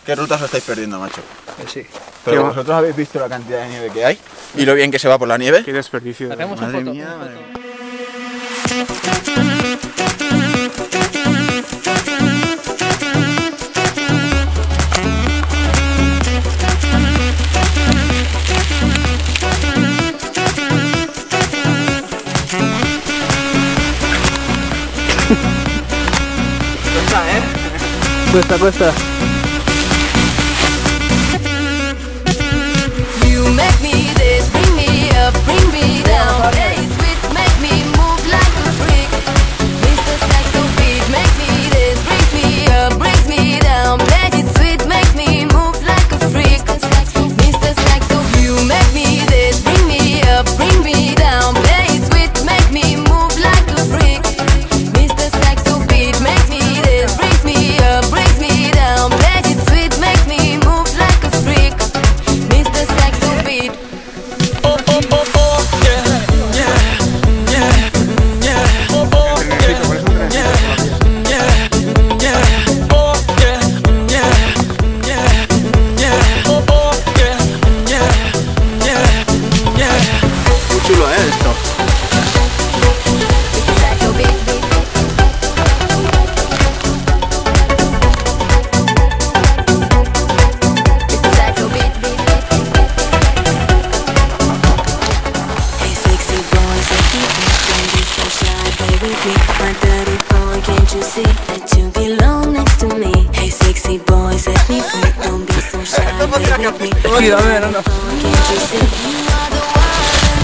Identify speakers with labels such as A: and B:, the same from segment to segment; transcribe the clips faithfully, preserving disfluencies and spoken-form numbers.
A: ¿Qué rutas os estáis perdiendo, macho?
B: Eh, sí.
A: Pero vosotros habéis visto la cantidad de nieve que hay y lo bien que se va por la nieve.
B: Qué desperdicio.
C: Hacemos un
A: Madre
C: foto.
A: mía,
C: un
A: madre
C: foto.
A: mía.
B: Cuesta, cuesta.
D: You make me this, bring me up, bring me down. Hey, sweet, make me move like a freak. Mister Saxo beat makes me this, brings me up, brings me down. Play it sweet, makes me move like a freak. Mister Saxo, you make me this, bring me up, bring me down. Play it sweet, make me move like a freak. Mister Saxo beat makes me this, brings me up, brings me down. Play it sweet, makes me move like a freak. Mister Saxo beat.
A: Muy chulo, ¿eh? Esto.
D: Mister Saxo beat, beat, Mister Saxo beat, beat,
E: Hey sexy boys, let me free. Don't be so shy, play with me. My dirty boy, can't you see that you belong next to me? Hey sexy boys, let me free. Don't be so shy, play with me.
B: Aquí, dame, no, no.
E: Can't you see?
D: you are the one I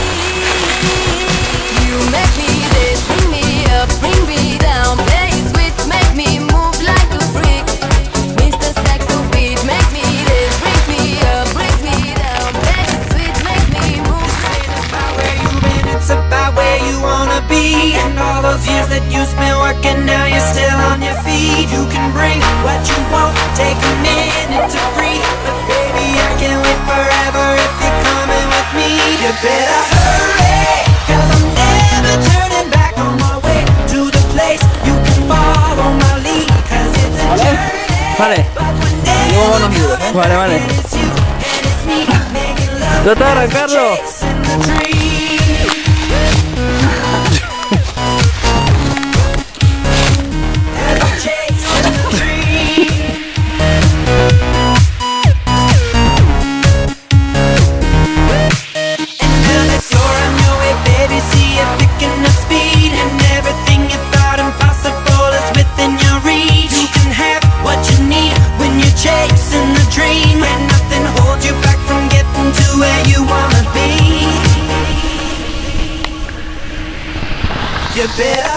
D: need. You make me this, bring me up, bring me down. Play it sweet, make me move like a freak. Mister Saxo beat makes me this, brings me up, brings me down. Play it sweet, makes me move.
F: About where you've been, it's about where you wanna be. And all those years that you spent working, now you're still on your feet. You can bring what you want, take a minute to breathe. But baby, I can't wait forever if you're coming with me. You better hurry, cause I'm never turning back on my way to the place. You can follow my lead, cause it's a journey.
B: Vale.
F: But whenever
B: Llevo unos minutos, ¿eh? Vale, vale.
F: it's you and it's me, making love.
B: Trata de arrancarlo.
F: Chasing the dream. Chasing the dream. And now that you're on your way, baby, see you picking up speed. And everything you thought impossible is within your reach. You can have what you need when you're chasing the dream. And nothing holds you back from getting to where you wanna be. You better